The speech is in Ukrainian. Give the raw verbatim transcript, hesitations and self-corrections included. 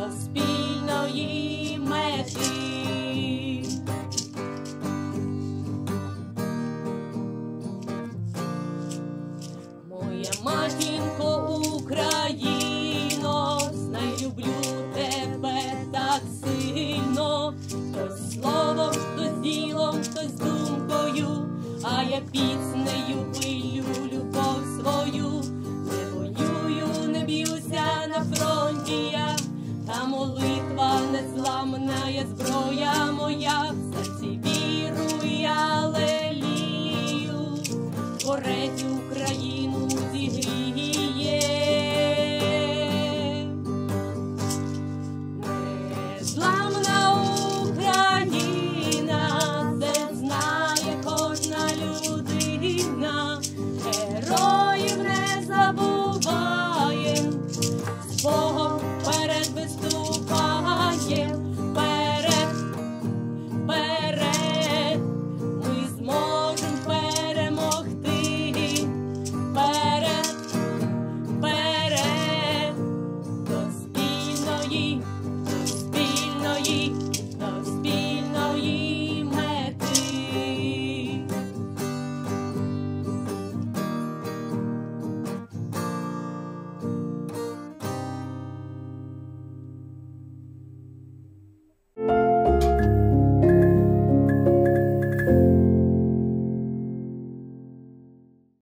до спільної мети. Моя матінко Україно, знай, люблю тебе так сильно. Хтось словом, хтось ділом, хтось думкою, а я піснею вилю любов свою. Не воюю, не б'юся на фронті я, та молитва незламна є зброя моя.